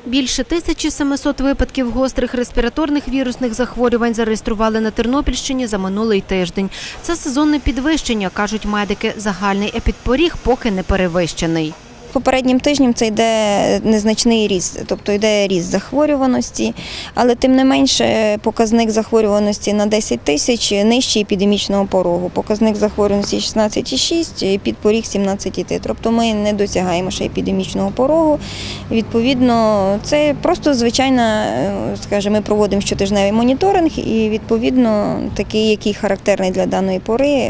Більше 1700 випадків гострих респіраторних вірусних захворювань зареєстрували на Тернопільщині за минулий тиждень. Це сезонне підвищення, кажуть медики. Загальний епідпоріг поки не перевищений. Попереднім тижнем це йде незначний ріст, тобто йде ріст захворюваності, але тим не менше показник захворюваності на 10 тисяч нижчий епідемічного порогу. Показник захворюваності 16,6, підпоріг 17,3. Тобто ми не досягаємо ще епідемічного порогу. Відповідно, це просто звичайна, скажімо, ми проводимо щотижневий моніторинг і відповідно такий, який характерний для даної пори,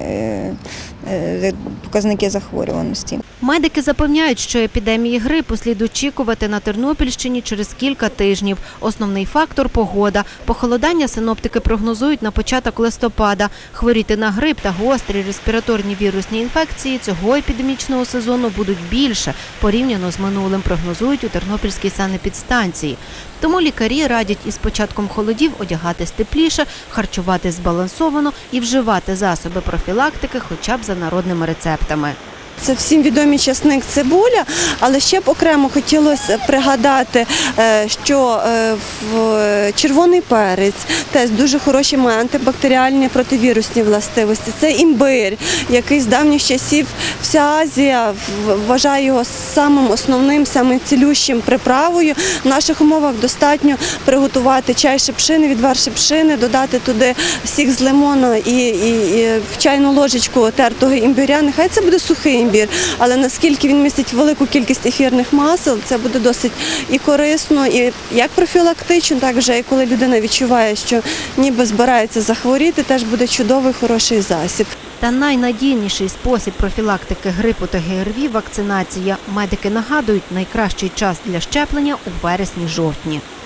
показники захворюваності. Медики запевняють, що епідемії грипу слід очікувати на Тернопільщині через кілька тижнів. Основний фактор – погода. Похолодання синоптики прогнозують на початок листопада. Хворіти на грип та гострі респіраторні вірусні інфекції цього епідемічного сезону будуть більше, порівняно з минулим, прогнозують у Тернопільській санепідстанції. Тому лікарі радять із початком холодів одягатись тепліше, харчувати збалансовано і вживати засоби профілактики хоча б за народними рецептами. Це всім відомий часник, цибуля, але ще б окремо хотілося пригадати, що червоний перець теж дуже хороші має антибактеріальні противірусні властивості. Це імбир, який з давніх часів вся Азія вважає його самим основним, самим цілющим приправою. В наших умовах достатньо приготувати чай шипшини, відвар шипшини, додати туди сік з лимона і в чайну ложечку тертого імбиря. Нехай це буде сухий імбір, але наскільки він містить велику кількість ефірних масел, це буде досить і корисно, і як профілактично, так вже і коли людина відчуває, що ніби збирається захворіти, теж буде чудовий, хороший засіб. Та найнадійніший спосіб профілактики грипу та ГРВІ – вакцинація. Медики нагадують, найкращий час для щеплення – у вересні-жовтні.